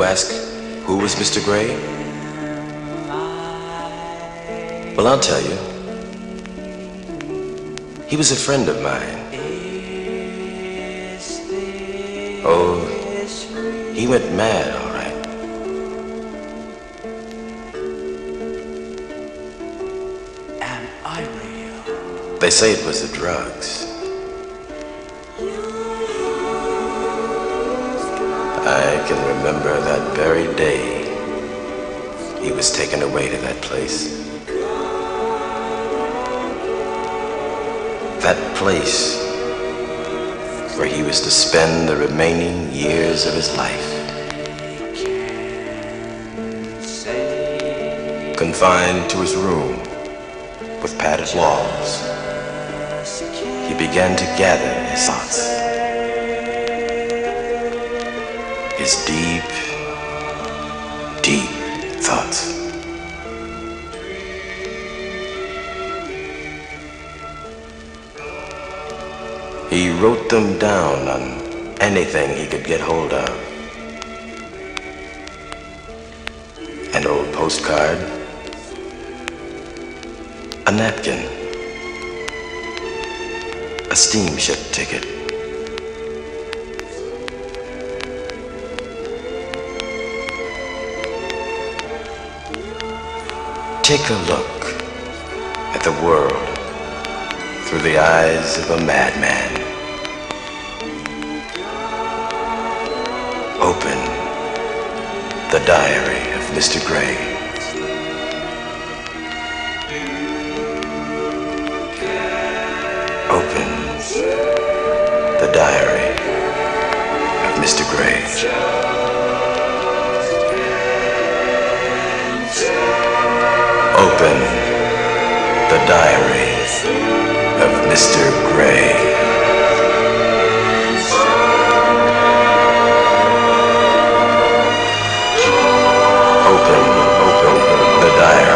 You ask, who was Mr. Gray? Well, I'll tell you. He was a friend of mine. Oh, he went mad, all right. Am I real? They say it was the drugs. I can remember that very day he was taken away to that place. That place where he was to spend the remaining years of his life. Confined to his room with padded walls, he began to gather his thoughts. His deep, deep thoughts. He wrote them down on anything he could get hold of. An old postcard, a napkin, a steamship ticket. Take a look at the world through the eyes of a madman. Open the diary of Mr. Gray. Open the diary of Mr. Gray. Open the diary of Mr. Gray. Open the diary